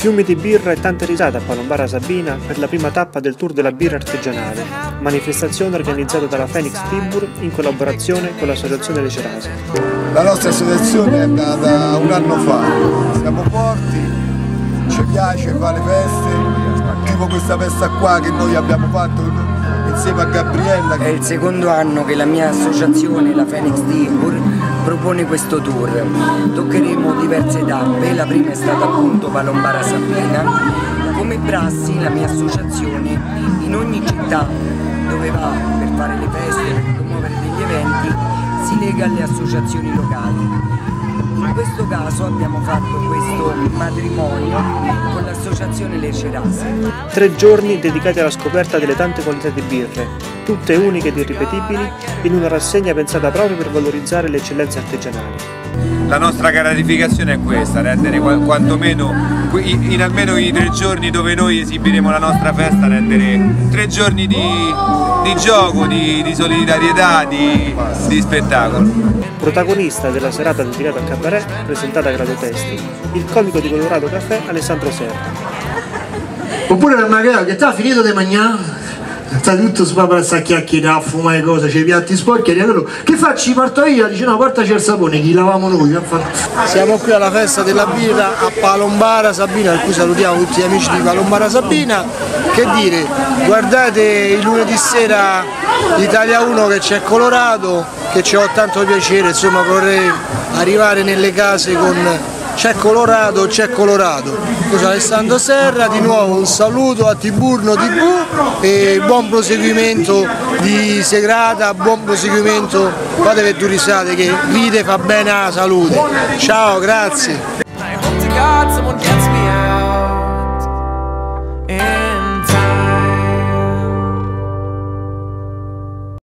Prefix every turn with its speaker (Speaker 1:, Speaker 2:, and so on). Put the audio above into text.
Speaker 1: Fiumi di birra e tante risate a Palombara Sabina per la prima tappa del Tour della birra artigianale, manifestazione organizzata dalla Phoenix Tibur in collaborazione con l'associazione Le Cerase.
Speaker 2: La nostra associazione è nata un anno fa, siamo forti, ci piace fare feste, tipo questa festa qua che noi abbiamo fatto insieme a Gabriella.
Speaker 3: È il secondo anno che la mia associazione, la Phoenix Tibur, propone questo tour. Toccheremo diverse tappe, la prima è stata appunto Palombara Sabina. Come prassi la mia associazione in ogni città dove va per fare le feste, per promuovere degli eventi, si lega alle associazioni locali. In questo caso abbiamo fatto questo matrimonio con l'associazione Le Cerase.
Speaker 1: 3 giorni dedicati alla scoperta delle tante qualità di birre, tutte uniche ed irripetibili, in una rassegna pensata proprio per valorizzare le eccellenze artigianali.
Speaker 4: La nostra gratificazione è questa, rendere quantomeno in almeno i 3 giorni dove noi esibiremo la nostra festa, rendere 3 giorni di gioco, di solidarietà, di spettacolo.
Speaker 1: Protagonista della serata dedicata al cabaret, presentata a Grado Testi, il comico di Colorado Café Alessandro Serra.
Speaker 5: Oppure la magari che t'ha finito di mangiare? Sta tutto spapà, sta chiacchierando, a fumare cose, c'è i piatti sporchi, che faccio? Ci porto io? Dice no, portaci il sapone, chi lavamo noi.
Speaker 6: Siamo qui alla festa della birra a Palombara Sabina, per cui salutiamo tutti gli amici di Palombara Sabina. Che dire, guardate il lunedì sera Italia 1 che c'è Colorado, che ci ho tanto piacere, insomma vorrei arrivare nelle case con c'è Colorado, c'è Colorado. Io sono Alessandro Serra, di nuovo un saluto a Tiburno TV e buon proseguimento di serata, buon proseguimento, fate per turistate che ride fa bene alla salute. Ciao, grazie.